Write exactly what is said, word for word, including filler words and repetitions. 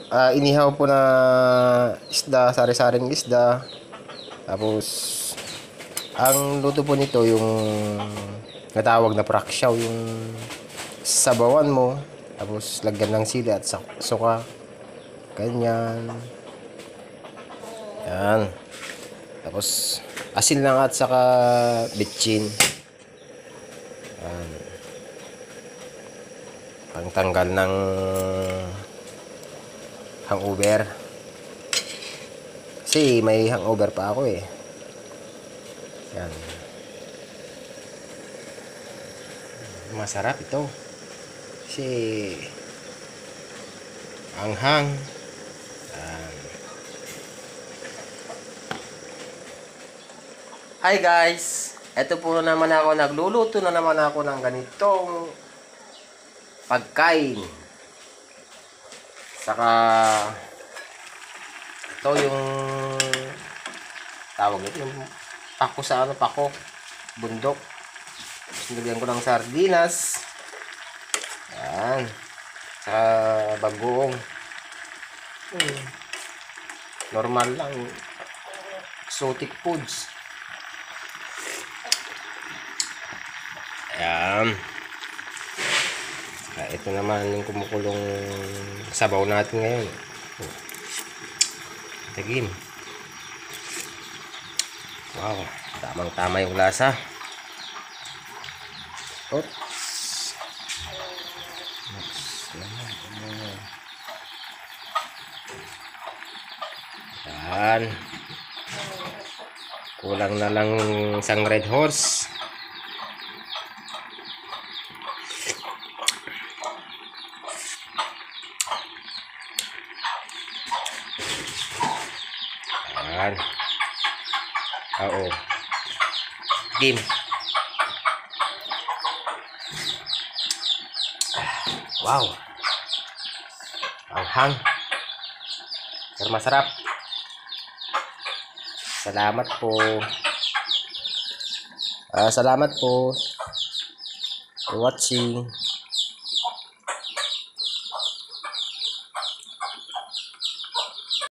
ah, inihaw po na isda, sari-saring isda. Tapos ang luto po nito yung natawag na praksyaw, yung sabawan mo, tapos lagyan ng sili at sak- suka, ganyan, yan. Tapos asin lang at saka bitchin, yan, pangtanggal ng hangover, kasi may hangover pa ako eh. Yan, masarap ito kasi anghang. Yan. Hi guys, eto po na naman ako, nagluluto na naman ako ng ganitong pagkain. Saka ito yung tawag ito, yung pako sa ano, pako bundok. Nilagyan ko ng sardinas, yan, saka bagoong. hmm. Normal lang, exotic foods. Ayan. Ah, ito naman yung kumukulong sabaw natin ngayon. Tagim. Wow, tamang tama yung lasa. Oops. Ayan. Kulang na lang isang red horse. Ayan. Oo. Game. Wow. Anghang. Pero masarap. Salamat po. Ah, salamat po for watching.